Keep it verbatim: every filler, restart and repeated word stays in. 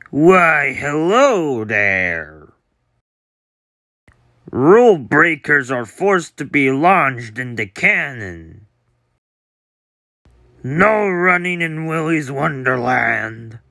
Why, hello there. Rule breakers are forced to be launched into cannon. No running in Willy's Wonderland.